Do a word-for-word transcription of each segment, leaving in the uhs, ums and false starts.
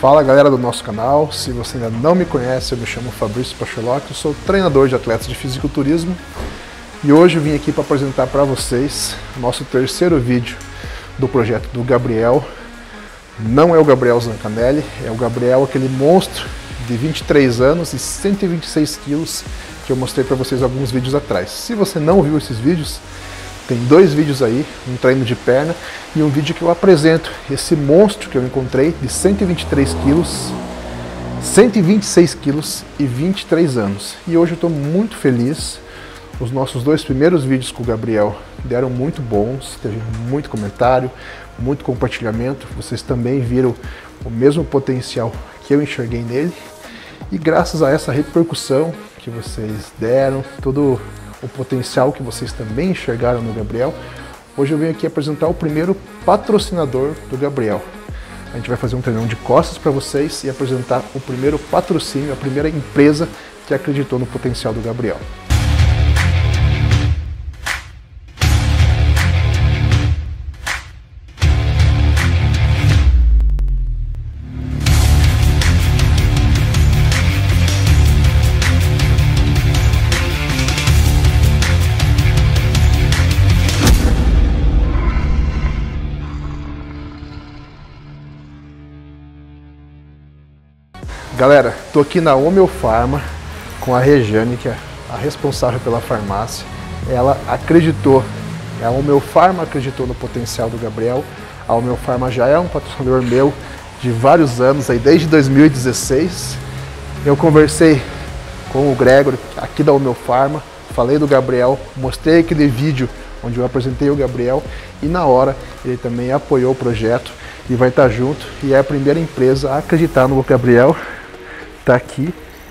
Fala galera do nosso canal, se você ainda não me conhece, eu me chamo Fabrício Pacholok, eu sou treinador de atletas de fisiculturismo e hoje eu vim aqui para apresentar para vocês o nosso terceiro vídeo do projeto do Gabriel. Não é o Gabriel Zancanelli, é o Gabriel, aquele monstro de vinte e três anos e cento e vinte e seis quilos que eu mostrei para vocês alguns vídeos atrás. Se você não viu esses vídeos, tem dois vídeos aí, um treino de perna e um vídeo que eu apresento esse monstro que eu encontrei de cento e vinte e três quilos, cento e vinte e seis quilos e vinte e três anos. E hoje eu estou muito feliz. Os nossos dois primeiros vídeos com o Gabriel deram muito bons, teve muito comentário, muito compartilhamento. Vocês também viram o mesmo potencial que eu enxerguei nele. E graças a essa repercussão que vocês deram, todo o potencial que vocês também enxergaram no Gabriel, hoje eu venho aqui apresentar o primeiro patrocinador do Gabriel. A gente vai fazer um treinão de costas para vocês e apresentar o primeiro patrocínio, a primeira empresa que acreditou no potencial do Gabriel. Galera, tô aqui na Homeopharma com a Rejane, que é a responsável pela farmácia. Ela acreditou, a Homeopharma acreditou no potencial do Gabriel. A Homeopharma já é um patrocinador meu de vários anos, aí desde dois mil e dezesseis. Eu conversei com o Gregory aqui da Homeopharma, falei do Gabriel, mostrei aquele vídeo onde eu apresentei o Gabriel e na hora ele também apoiou o projeto e vai estar junto. E é a primeira empresa a acreditar no Gabriel. Tá aqui.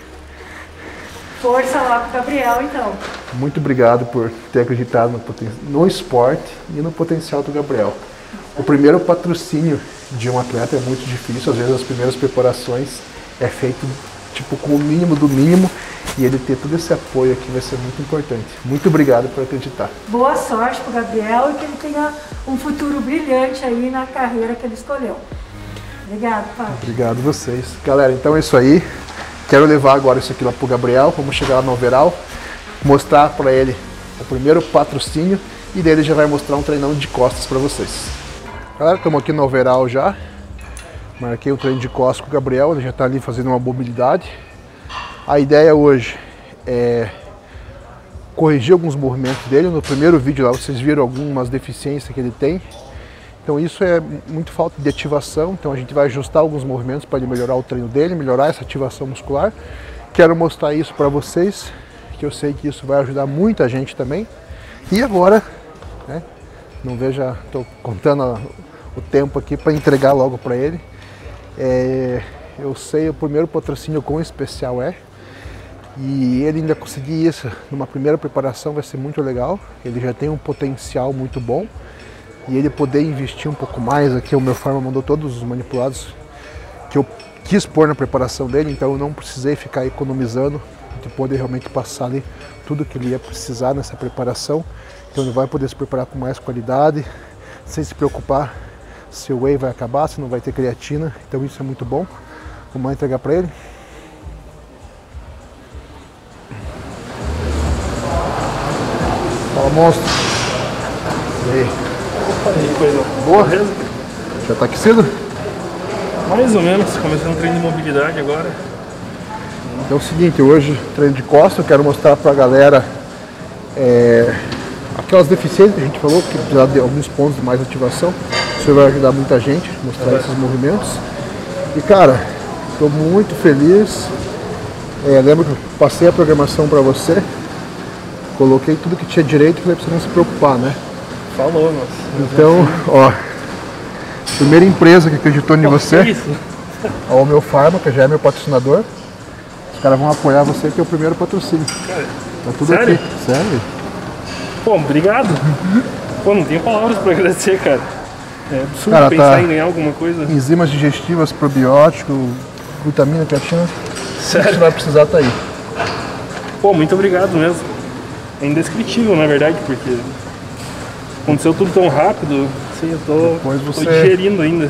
Força lá pro Gabriel, então. Muito obrigado por ter acreditado no, poten... no esporte e no potencial do Gabriel. O primeiro patrocínio de um atleta é muito difícil, às vezes as primeiras preparações é feito tipo com o mínimo do mínimo e ele ter todo esse apoio aqui vai ser muito importante. Muito obrigado por acreditar. Boa sorte pro Gabriel e que ele tenha um futuro brilhante aí na carreira que ele escolheu. Obrigado, pai. Obrigado a vocês. Galera, então é isso aí. Quero levar agora isso aqui lá pro Gabriel. Vamos chegar lá no overall, mostrar para ele o primeiro patrocínio e dele já vai mostrar um treinão de costas para vocês. Galera, estamos aqui no overall já. Marquei o treino de costas com o Gabriel, ele já está ali fazendo uma mobilidade. A ideia hoje é corrigir alguns movimentos dele. No primeiro vídeo lá vocês viram algumas deficiências que ele tem. Então isso é muito falta de ativação, então a gente vai ajustar alguns movimentos para ele melhorar o treino dele, melhorar essa ativação muscular. Quero mostrar isso para vocês, que eu sei que isso vai ajudar muita gente também. E agora, né, não veja, estou contando a, o tempo aqui para entregar logo para ele. É, eu sei o primeiro patrocínio quão especial é, e ele ainda conseguir isso numa primeira preparação vai ser muito legal. Ele já tem um potencial muito bom. E ele poder investir um pouco mais aqui, o Homeopharma mandou todos os manipulados que eu quis pôr na preparação dele, então eu não precisei ficar economizando de poder realmente passar ali tudo que ele ia precisar nessa preparação. Então ele vai poder se preparar com mais qualidade, sem se preocupar se o whey vai acabar, se não vai ter creatina, então isso é muito bom. Vamos lá entregar para ele. Fala, monstro! E aí? Aí, coisa boa? Beleza? Já tá aquecido? Mais ou menos, começando um treino de mobilidade agora. Então é o seguinte, hoje treino de costas, eu quero mostrar pra galera é, aquelas deficiências que a gente falou, que precisa de alguns pontos de mais ativação. Isso vai ajudar muita gente a mostrar é. esses movimentos. E cara, estou muito feliz. É, lembra que eu passei a programação pra você, coloquei tudo que tinha direito e falei pra você não se preocupar, né? Falou, nossa. Então, ó, primeira empresa que acreditou em você, é isso? A Homeopharma, que já é meu patrocinador. Os caras vão apoiar você, que é o primeiro patrocínio. Cara, tá tudo sério? aqui. Sério? Pô, obrigado. Pô, não tenho palavras pra agradecer, cara. É absurdo cara, pensar tá em ganhar alguma coisa. Enzimas digestivas, probiótico, glutamina, creatina. Sério? Você vai precisar, tá aí. Pô, muito obrigado mesmo. É indescritível, na verdade, porque aconteceu tudo tão rápido, assim, eu tô, Depois você... tô digerindo ainda.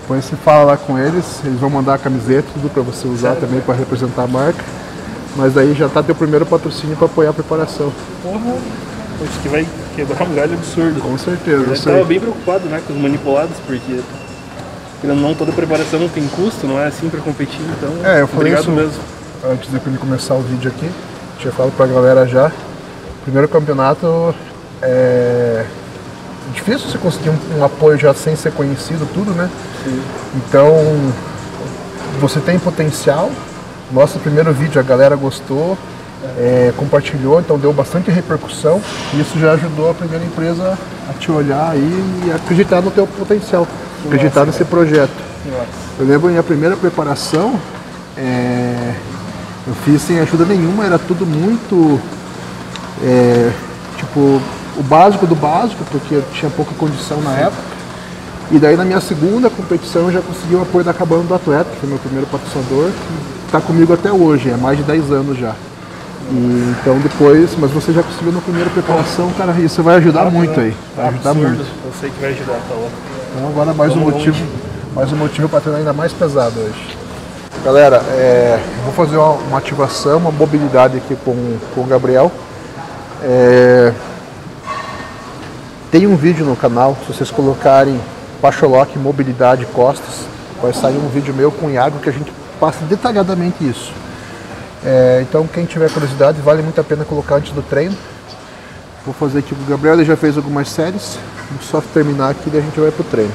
Depois você fala lá com eles, eles vão mandar a camiseta, tudo para você usar. Sério? Também para representar a marca. Mas daí já tá teu primeiro patrocínio para apoiar a preparação. Porra, acho que vai quebrar um galho absurdo. Com certeza. Eu estava bem preocupado, né, com os manipulados, porque não toda preparação tem custo, não é assim para competir, então é, eu falei obrigado isso mesmo. Antes de ele começar o vídeo aqui, tinha falado pra galera já, primeiro campeonato é difícil você conseguir um, um apoio já sem ser conhecido, tudo, né? Sim. Então, você tem potencial. Nosso primeiro vídeo a galera gostou, é, compartilhou, então deu bastante repercussão. E isso já ajudou a primeira empresa a te olhar aí e acreditar no teu potencial, acreditar Nossa, nesse cara. projeto. Nossa. Eu lembro minha primeira preparação, é, eu fiz sem ajuda nenhuma, era tudo muito, é, tipo, o básico do básico, porque eu tinha pouca condição na época. E daí na minha segunda competição eu já consegui o apoio da Cabana do Atleta, que foi meu primeiro patrocinador, que está comigo até hoje, é mais de dez anos já. E, então depois, mas você já conseguiu na primeira preparação, cara, isso vai ajudar muito aí. Vai ajudar Absurdo. muito. Eu sei que vai ajudar, tá louco. Então agora mais um motivo, mais um motivo para treinar ainda mais pesado hoje. Galera, é, vou fazer uma, uma ativação, uma mobilidade aqui com, com o Gabriel. É, tem um vídeo no canal, se vocês colocarem Pacholoc Mobilidade Costas, vai sair um vídeo meu com o Iago que a gente passa detalhadamente isso. É, então quem tiver curiosidade, vale muito a pena colocar antes do treino. Vou fazer aqui com o Gabriel, ele já fez algumas séries, vou só terminar aqui e a gente vai pro treino.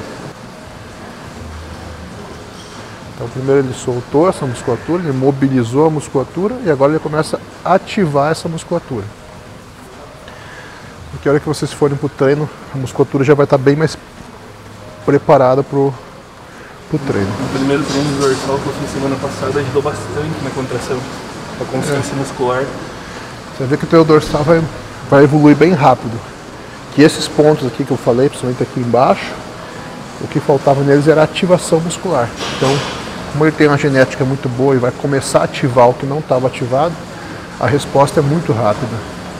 Então primeiro ele soltou essa musculatura, ele mobilizou a musculatura e agora ele começa a ativar essa musculatura. Porque a hora que vocês forem pro treino, a musculatura já vai estar bem mais preparada pro, pro treino. O primeiro treino do dorsal que eu fiz semana passada ajudou bastante na contração, a consciência é. muscular. Você vê que o teu dorsal vai, vai evoluir bem rápido. Que esses pontos aqui que eu falei, principalmente aqui embaixo, o que faltava neles era ativação muscular. Então, como ele tem uma genética muito boa e vai começar a ativar o que não estava ativado, a resposta é muito rápida.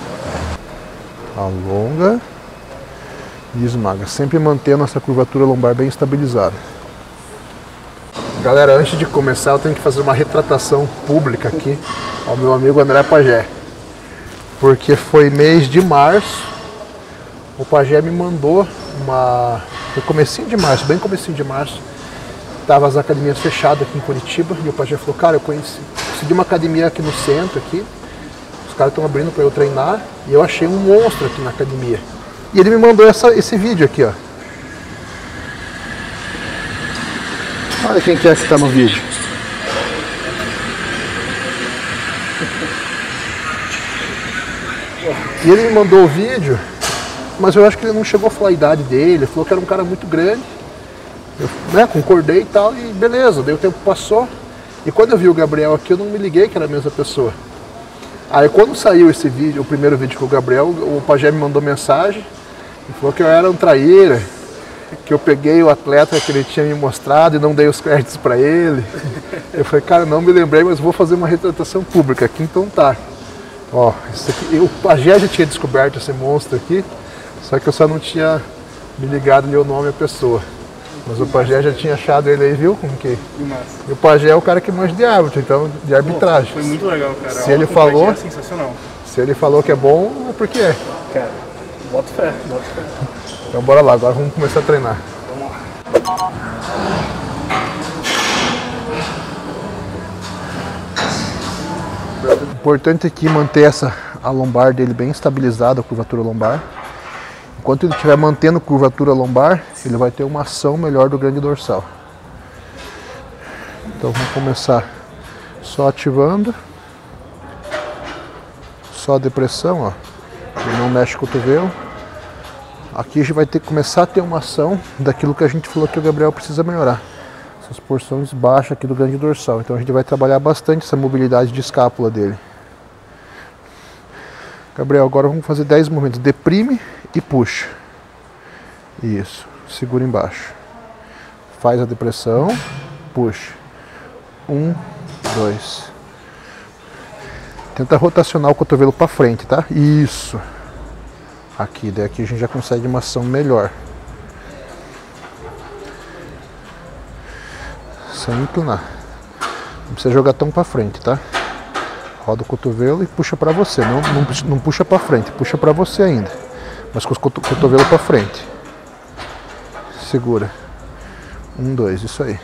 Alonga e esmaga, sempre mantendo essa curvatura lombar bem estabilizada. Galera, antes de começar eu tenho que fazer uma retratação pública aqui ao meu amigo André Pagé, porque foi mês de março, o Pagé me mandou uma, no comecinho de março, bem comecinho de março, tava as academias fechadas aqui em Curitiba e o Pagé falou, cara, eu conheci, consegui uma academia aqui no centro aqui, os caras estão abrindo para eu treinar e eu achei um monstro aqui na academia. E ele me mandou essa, esse vídeo aqui, ó. Olha quem que é que está no vídeo. E ele me mandou o vídeo, mas eu acho que ele não chegou a falar a idade dele, ele falou que era um cara muito grande. Eu, né, concordei e tal, e beleza, daí o tempo passou. E quando eu vi o Gabriel aqui, eu não me liguei que era a mesma pessoa. Aí quando saiu esse vídeo, o primeiro vídeo com o Gabriel, o Pagé me mandou mensagem e falou que eu era um traíra, que eu peguei o atleta que ele tinha me mostrado e não dei os créditos para ele. Eu falei, cara, não me lembrei, mas vou fazer uma retratação pública aqui, então tá. Ó, isso aqui, o Pagé já tinha descoberto esse monstro aqui, só que eu só não tinha me ligado ali o nome e a pessoa. Mas o Pagé já tinha achado ele aí, viu? Como que? E o Pagé é o cara que manja de árbitro, então, de arbitragem. Foi muito legal, cara. Se ele falou, é sensacional. Se ele falou que é bom, é porque é. Cara, bota fé, bota fé. Então bora lá, agora vamos começar a treinar. Vamos lá. O importante aqui é manter essa, a lombar dele bem estabilizada, a curvatura lombar. Enquanto ele estiver mantendo a curvatura lombar, ele vai ter uma ação melhor do grande dorsal. Então vamos começar só ativando. Só a depressão, ó. Ele não mexe o cotovelo. Aqui a gente vai ter que começar a ter uma ação daquilo que a gente falou que o Gabriel precisa melhorar. Essas porções baixas aqui do grande dorsal. Então a gente vai trabalhar bastante essa mobilidade de escápula dele. Gabriel, agora vamos fazer dez movimentos. Deprime e puxa. Isso. Segura embaixo. Faz a depressão. Puxa. Um, dois. Tenta rotacionar o cotovelo para frente, tá? Isso. Aqui, daí aqui a gente já consegue uma ação melhor. sem inclinar. Não precisa jogar tão pra frente, tá? Roda o cotovelo e puxa pra você. Não, não, não puxa pra frente, puxa pra você ainda. Mas com o cotovelo pra frente. Segura. Um, dois, isso aí.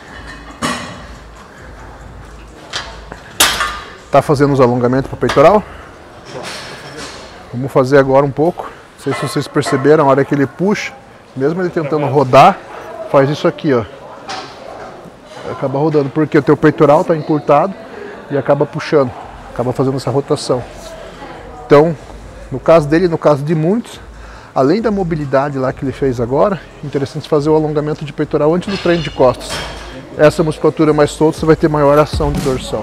Tá fazendo os alongamentos pro peitoral? Vamos fazer agora um pouco. Não sei se vocês perceberam, a hora que ele puxa, mesmo ele tentando rodar, faz isso aqui, ó. Acaba rodando, porque o teu peitoral tá encurtado e acaba puxando, acaba fazendo essa rotação. Então, no caso dele, no caso de muitos, além da mobilidade lá que ele fez agora, é interessante fazer o alongamento de peitoral antes do treino de costas. Essa musculatura mais solta, você vai ter maior ação de dorsal.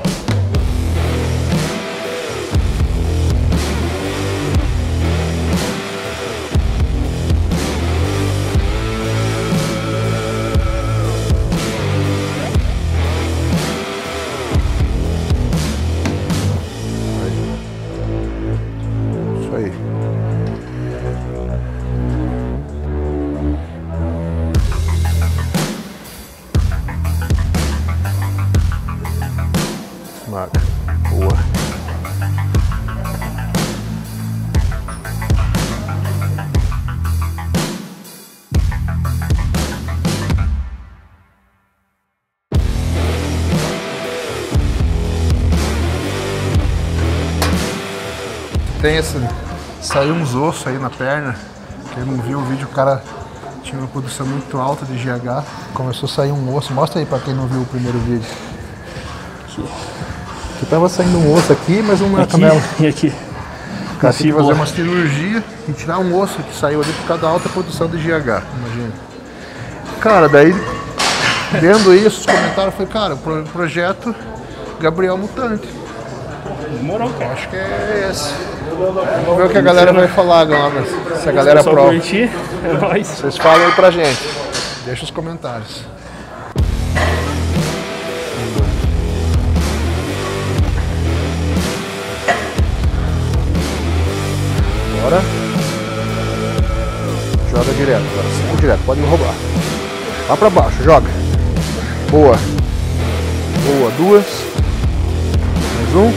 Boa. Tem esse, saiu uns ossos aí na perna. Quem não viu o vídeo, o cara tinha uma produção muito alta de G H. Começou a sair um osso. Mostra aí pra quem não viu o primeiro vídeo. Aqui. Que tava saindo um osso aqui, mas um na canela. E aqui. O cara tem que fazer uma cirurgia e tirar um osso que saiu ali por causa da alta produção de G H, imagina. Cara, daí, vendo isso, os comentários, eu falei, cara, o projeto Gabriel Mutante. Demorou, cara. Acho que é esse. Vamos ver o que a galera vai falar agora, se a galera aprova. Curtir, é nóis. Vocês falam aí pra gente. Deixa os comentários. Bora. Joga direto, agora cinco direto, pode roubar. Lá pra baixo, joga. Boa. Boa, duas. Mais um.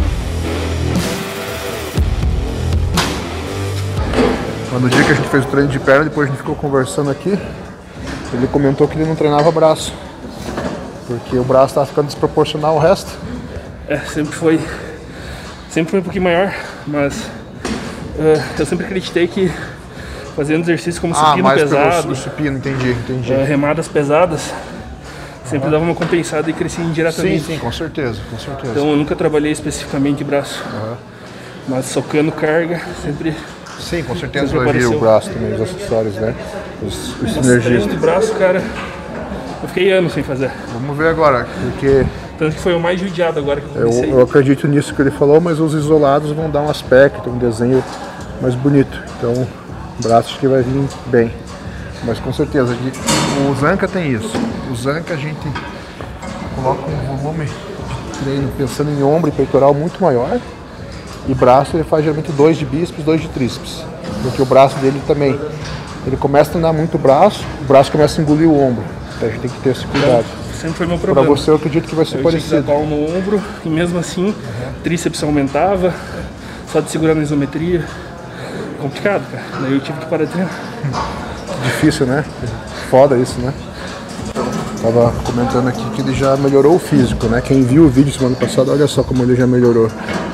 No dia que a gente fez o treino de perna, depois a gente ficou conversando aqui, ele comentou que ele não treinava braço, porque o braço estava ficando desproporcional ao resto. É, sempre foi, sempre foi um pouquinho maior, mas uh, eu sempre acreditei que fazendo exercício como ah, supino mais pesado, pelo supino, entendi, entendi. Uh, remadas pesadas, sempre uhum. dava uma compensada e crescia indiretamente. Sim, sim, com certeza, com certeza. Então eu nunca trabalhei especificamente braço, uhum. mas socando carga, sempre... Sim, com certeza vai vir o braço também, os acessórios, né? Os, os sinergistas. de braço, cara, eu fiquei anos sem fazer. Vamos ver agora, porque... Tanto que foi o mais judiado agora que eu comecei. Eu, eu acredito nisso que ele falou, mas os isolados vão dar um aspecto, um desenho mais bonito. Então, o braço acho que vai vir bem. Mas com certeza, o Zanca tem isso. O Zanca a gente coloca um volume de treino pensando em ombro e peitoral muito maior. E braço ele faz geralmente dois de bíceps, dois de tríceps. Porque o braço dele também, ele começa a treinar muito o braço, o braço começa a engolir o ombro. Então a gente tem que ter esse cuidado. Sempre foi meu problema. Pra você eu acredito que vai ser eu parecido. Eu tinha que dar no ombro e mesmo assim, uhum. tríceps aumentava, só de segurar na isometria. Complicado, cara. Daí eu tive que parar de treinar. Difícil, né? Foda isso, né? Tava comentando aqui que ele já melhorou o físico, né? Quem viu o vídeo semana passada, olha só como ele já melhorou.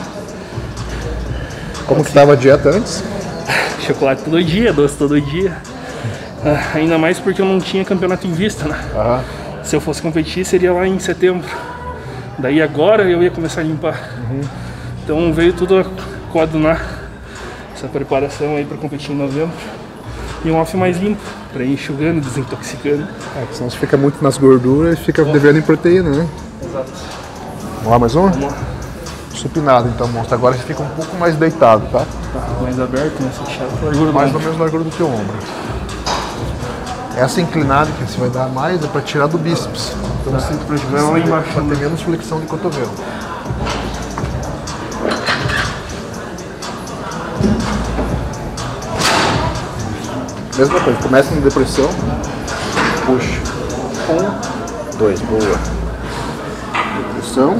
Como que estava a dieta antes? Chocolate todo dia, doce todo dia. Uh, ainda mais porque eu não tinha campeonato em vista, né? Uhum. Se eu fosse competir, seria lá em setembro. Daí agora eu ia começar a limpar. Uhum. Então veio tudo a coadunar essa preparação aí para competir em novembro. E um off mais limpo, para ir enxugando, desintoxicando. É, porque senão você fica muito nas gorduras e fica oh. devendo em proteína, né? Exato. Vamos lá, mais um? Vamos lá. Supinado então, monstro. Agora você fica um pouco mais deitado, tá? Tá mais aberto, mais fechado. Mais ou menos na largura do teu ombro. Essa inclinada que você vai dar mais é para tirar do bíceps. Então tá. Você precisa lá embaixo para ter menos flexão de cotovelo. Mesma coisa, começa na depressão, puxa. Um, dois, boa. Depressão.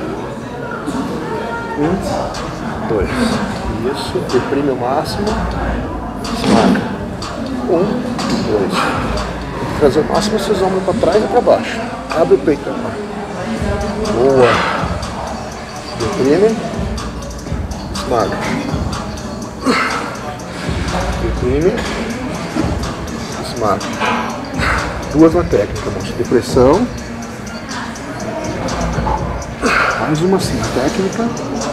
Um, dois. Isso, deprime o máximo. Esmaga. Um, dois. Tem que trazer o máximo esses ombros para trás e para baixo. Abre o peitão. Boa. Deprime. Esmaga. Deprime. Esmaga. Duas na técnica, moço. Depressão. Mais uma assim, na técnica.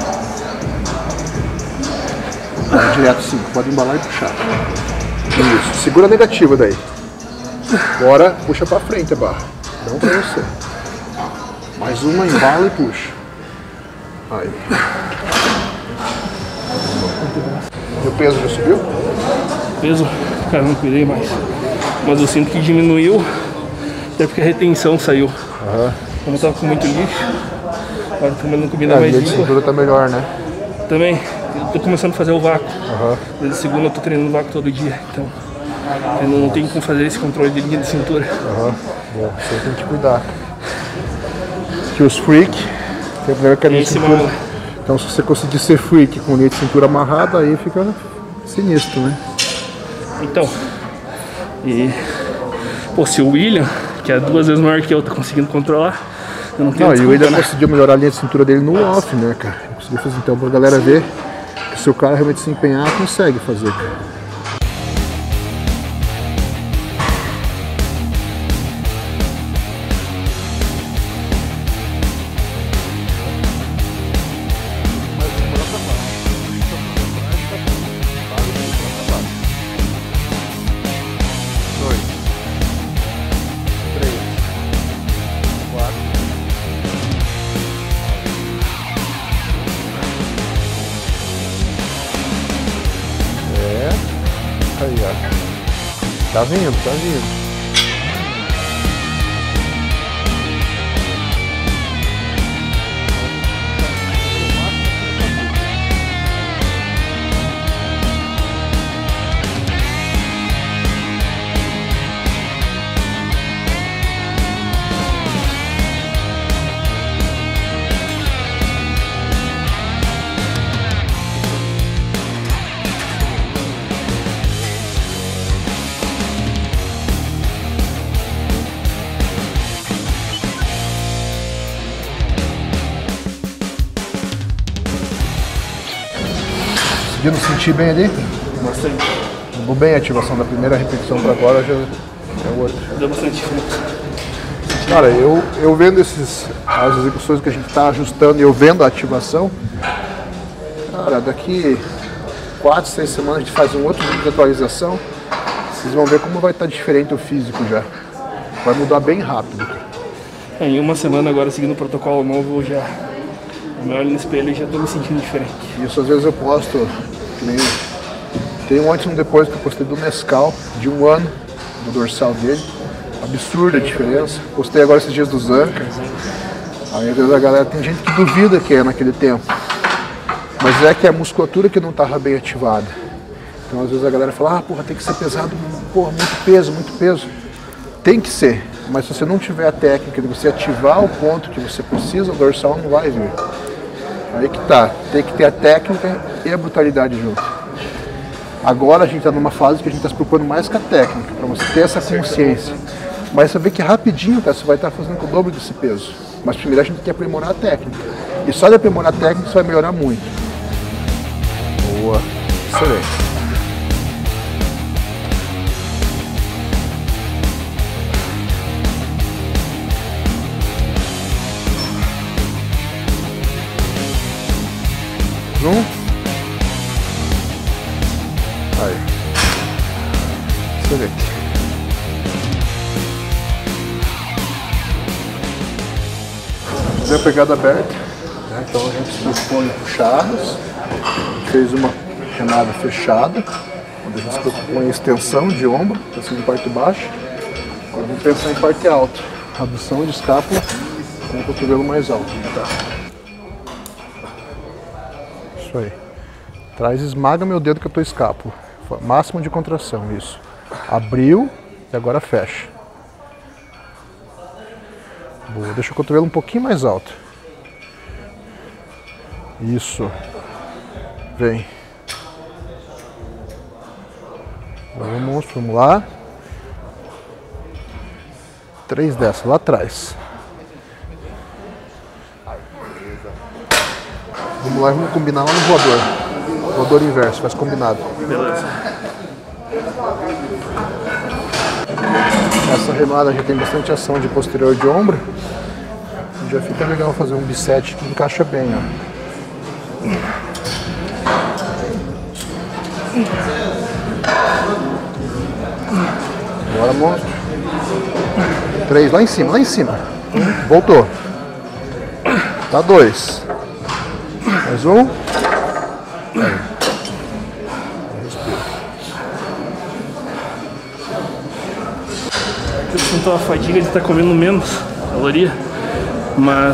Vai direto cinco. Pode embalar e puxar. Isso. Segura a negativa daí. Agora puxa pra frente a barra. Não pra você. Mais uma, embala e puxa. Aí. E o peso já subiu? Peso, cara, não cuidei mais. Mas eu sinto que diminuiu, até porque a retenção saiu. Uhum. Como eu tava com muito lixo, agora tô comendo comida É, mais a limpa. de cintura tá melhor, né? Também, eu tô começando a fazer o vácuo. Uhum. Desde segunda eu tô treinando vácuo todo dia, então eu não tenho como fazer esse controle de linha de cintura. Uhum. Bom, você tem que cuidar. Aqui os freak, tem primeiro que a linha de cintura. Mano. Então se você conseguir ser freak com linha de cintura amarrada, aí fica sinistro, né? Então, e pô, se o William, que é duas vezes maior que eu, tá conseguindo controlar, eu não tenho Não, e o desculpa, William né? conseguiu melhorar a linha de cintura dele no off, né, cara? Conseguiu fazer, então, pra galera ver que se o cara realmente se empenhar, consegue fazer, cara. Aí, ó. Tá vindo, tá vindo. Conseguindo sentir bem ali? Bastante. Mudou bem a ativação da primeira repetição para agora, já é outra. Deu bastante diferença. Cara, eu, eu vendo esses, as execuções que a gente está ajustando e eu vendo a ativação, cara, daqui quatro, seis semanas a gente faz um outro vídeo de atualização, vocês vão ver como vai estar diferente o físico já. Vai mudar bem rápido. É, em uma semana agora, seguindo o protocolo novo, eu já eu me olho no espelho e já tô me sentindo diferente. Isso às vezes eu posto, que nem, tem um antes e um depois que eu postei do Mescal, de um ano, do dorsal dele. Absurda a diferença. Postei agora esses dias do Zanca. Aí às vezes a galera, tem gente que duvida que é naquele tempo. Mas é que é a musculatura que não estava bem ativada. Então às vezes a galera fala, ah, porra, tem que ser pesado, porra, muito peso, muito peso. Tem que ser, mas se você não tiver a técnica de você ativar o ponto que você precisa, o dorsal não vai vir. Aí que tá, tem que ter a técnica e a brutalidade junto. Agora a gente está numa fase que a gente está se preocupando mais com a técnica, para você ter essa consciência. Mas você vê que rapidinho, cara, você vai estar fazendo com o dobro desse peso. Mas primeiro a gente tem que aprimorar a técnica. E só de aprimorar a técnica você vai melhorar muito. Boa, excelente. Um. Aí. Excelente. Fazer a pegada aberta, né? Então a gente se preocupou em puxadas, a gente fez uma remada fechada, onde a gente se preocupou em extensão de ombro, assim de parte baixa. Agora vamos pensar em parte alta, adução de escápula com o cotovelo mais alto. Tá. Isso aí. Traz, esmaga meu dedo com a tua escápula. Máximo de contração, isso. Abriu e agora fecha. Boa, deixa o cotovelo um pouquinho mais alto. Isso. Vem. Vamos, vamos lá. Três dessas lá atrás. Vamos lá e vamos combinar lá no voador. Voador inverso, faz combinado. Beleza. Essa remada já tem bastante ação de posterior de ombro. Já fica legal fazer um bisete que encaixa bem, ó. Agora, monstro. Três, lá em cima, lá em cima. Voltou. Tá dois. Mais um. Aí. Respira. Eu sinto a fadiga de estar comendo menos caloria, mas...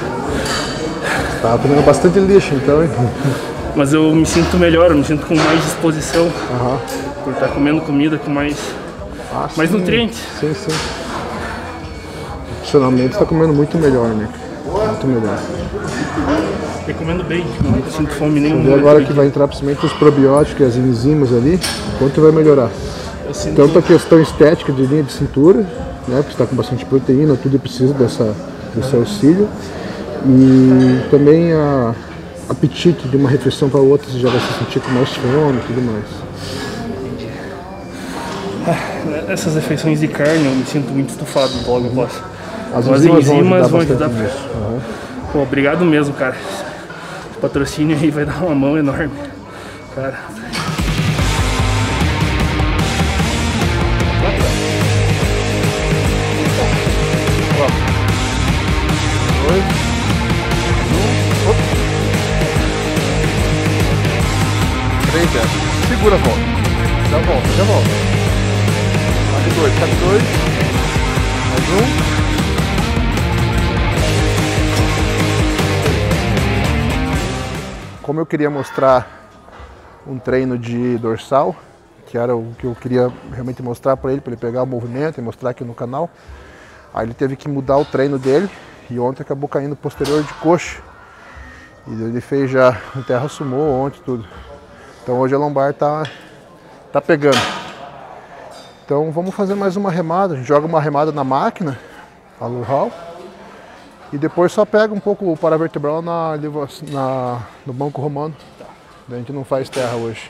Tá comendo bastante lixo então, hein? Mas eu me sinto melhor, eu me sinto com mais disposição. Uhum. Por estar comendo comida com mais, ah, mais sim. nutrientes. Sim, sim. Funcionalmente está comendo muito melhor, né? Muito melhor. E comendo bem, não sinto fome nenhuma. E agora que vai entrar principalmente os probióticos e as enzimas ali, quanto vai melhorar? Sinto... Tanto a questão estética de linha de cintura, né? Porque está com bastante proteína, tudo precisa dessa, desse auxílio. E também a apetite de uma refeição para outra, você já vai se sentir com mais fome e tudo mais. Ah, essas refeições de carne eu me sinto muito estufado logo após. As As enzimas, enzimas vão vão ajudar ajudar. bastante nisso. Uhum. Pô, obrigado mesmo, cara. O patrocínio aí vai dar uma mão enorme. Cara. Dois. Um. Opa. Três dessas. Segura a volta. Já volta, já volta. Cabe dois, cabe dois. Mais um. Como eu queria mostrar um treino de dorsal, que era o que eu queria realmente mostrar para ele, para ele pegar o movimento e mostrar aqui no canal, aí ele teve que mudar o treino dele e ontem acabou caindo posterior de coxa. E ele fez já um terra sumô ontem tudo. Então hoje a lombar tá, tá pegando. Então vamos fazer mais uma remada, a gente joga uma remada na máquina, a Luhal. E depois só pega um pouco o paravertebral na, na, no banco romano. Tá. A gente não faz terra hoje.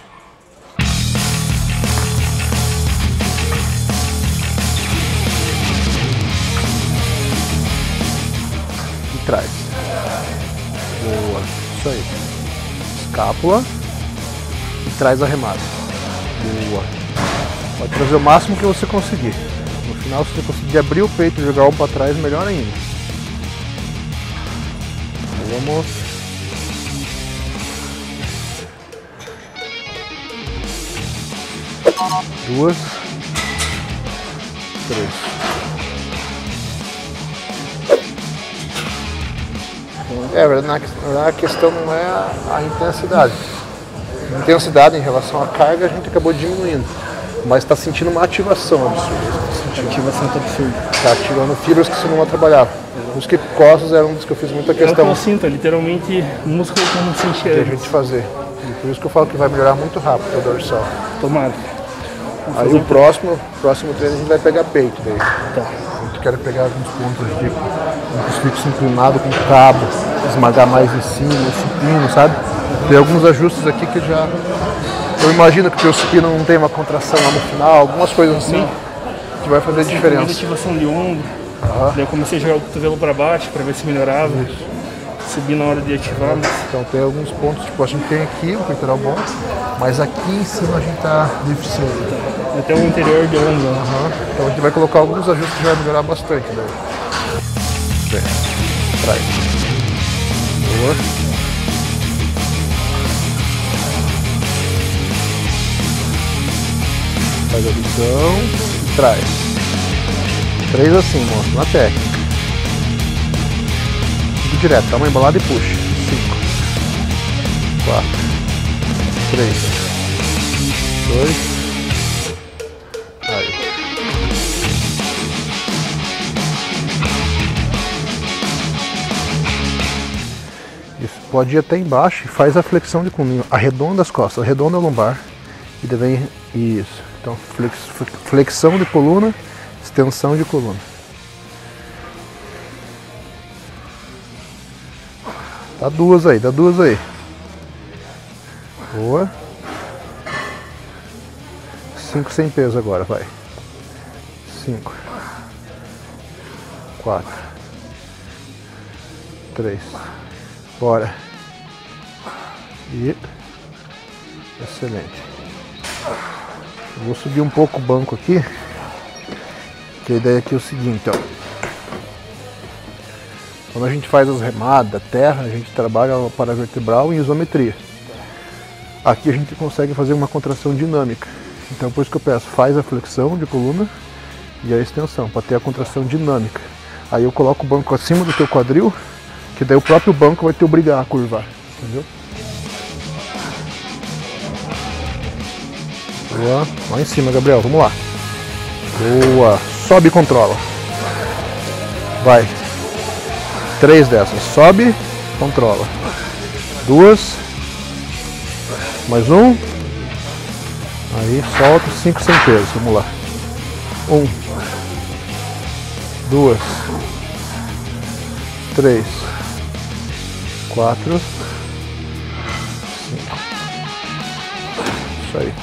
E traz. Boa. Isso aí. Escápula. E traz a remada. Boa. Pode trazer o máximo que você conseguir. No final, se você conseguir abrir o peito e jogar um para trás, melhor ainda. Vamos. Duas. Três. É, na verdade a questão não é a, a intensidade. A intensidade em relação à carga a gente acabou diminuindo. Mas está sentindo uma ativação absurda. A ativação está absurda. Está ativando fibras que você não trabalhava. Os que costas eram um dos que eu fiz muita questão. É o que eu sinto, é literalmente músculo que eu não sentia que a antes. gente fazer. E por isso que eu falo que vai melhorar muito rápido o dorsal. Tomara. Aí o próximo, próximo treino a gente vai pegar peito daí. Tá. A gente quer pegar alguns pontos de um crucifixo inclinado com cabo, esmagar mais em cima, o supino, sabe? Tem alguns ajustes aqui que já... Eu imagino que o teu supino não tem uma contração lá no final, algumas coisas assim. Sim. Que vai fazer diferença. Ativação de ombro. Uhum. Daí eu comecei a jogar o cotovelo para baixo para ver se melhorava. Isso. Subi na hora de ativar. Mas... Então tem alguns pontos, tipo, a gente tem aqui um peitoral bom, mas aqui em cima a gente tá deficiente. Até o interior de ombro. Uhum. Então a gente vai colocar alguns ajustes que vai melhorar bastante. Né? Bem, traz. Boa. Faz a visão e traz. Três assim, mostra, na técnica. Tudo direto, dá uma embalada e puxa. Cinco. Quatro. Três. Dois. Aí. Isso, pode ir até embaixo e faz a flexão de coluna. Arredonda as costas, arredonda a lombar. E daí vem isso. Então, flex, flexão de coluna, extensão de coluna. Dá duas aí, dá duas aí. Boa. Cinco sem peso agora, vai. Cinco. Quatro. Três. Bora. E... excelente. Vou subir um pouco o banco aqui. Que a ideia aqui é o seguinte, ó. Quando a gente faz as remadas, terra, a gente trabalha o paravertebral em isometria. Aqui a gente consegue fazer uma contração dinâmica. Então por isso que eu peço, faz a flexão de coluna e a extensão, para ter a contração dinâmica. Aí eu coloco o banco acima do teu quadril, que daí o próprio banco vai te obrigar a curvar, entendeu? Boa, lá em cima, Gabriel, vamos lá. Boa, sobe e controla. Vai. Três dessas, sobe, controla. Duas. Mais um. Aí, solta, cinco sem peso, vamos lá. Um. Duas. Três. Quatro. Cinco. Isso aí.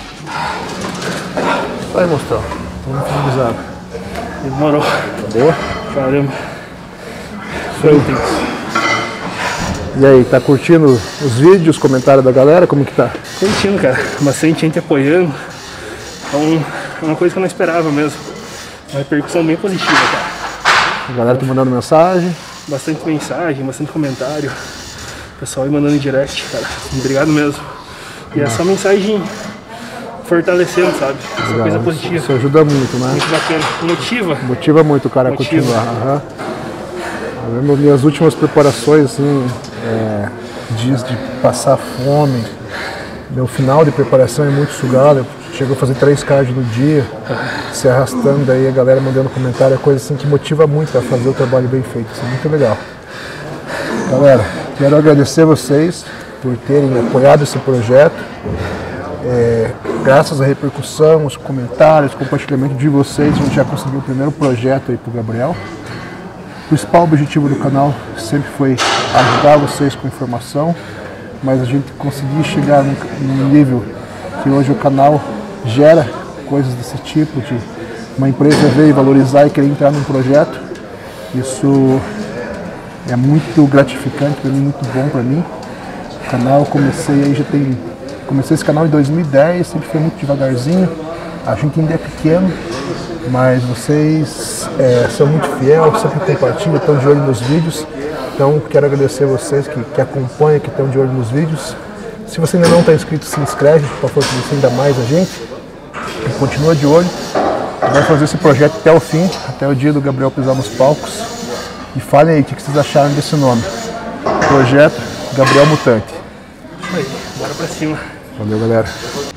Vai mostrar. Vamos finalizar. Demorou. Boa? Caramba. Foi intenso. E aí, tá curtindo os vídeos, comentários da galera? Como que tá? Curtindo, cara. Bastante gente apoiando. Então, é uma coisa que eu não esperava mesmo. Uma repercussão bem positiva, cara. A galera tá mandando mensagem. Bastante mensagem, bastante comentário. O pessoal aí mandando em direct, cara. Obrigado mesmo. E é só mensagem fortalecendo, sabe? Essa Legal. coisa positiva. Isso ajuda muito, né? Muito bacana. Motiva. Motiva muito o cara a Motiva. continuar. Aham. Eu lembro minhas últimas preparações, assim, é, dias de passar fome. Meu final de preparação é muito sugado. Chego a fazer três cards no dia, se arrastando, daí a galera mandando comentário, é coisa assim que motiva muito a fazer o trabalho bem feito. Isso é muito legal. Galera, quero agradecer vocês por terem apoiado esse projeto. É, graças à repercussão, os comentários, compartilhamento de vocês, a gente já conseguiu o primeiro projeto aí pro Gabriel. O principal objetivo do canal sempre foi ajudar vocês com informação, mas a gente conseguir chegar num, num nível que hoje o canal gera coisas desse tipo, de uma empresa veio valorizar e querer entrar num projeto. Isso é muito gratificante para mim, muito bom para mim. O canal eu comecei aí já tem comecei esse canal em dois mil e dez, sempre foi muito devagarzinho. A gente ainda é pequeno, mas vocês é, são muito fiéis, sempre compartilham, estão de olho nos vídeos. Então quero agradecer vocês que, que acompanham, que estão de olho nos vídeos. Se você ainda não está inscrito, se inscreve para fortalecer ainda mais a gente. E continua de olho. Vai fazer esse projeto até o fim, até o dia do Gabriel pisar nos palcos. E falem aí o que vocês acharam desse nome. Projeto Gabriel Mutante. Aí, bora pra cima. Valeu, galera.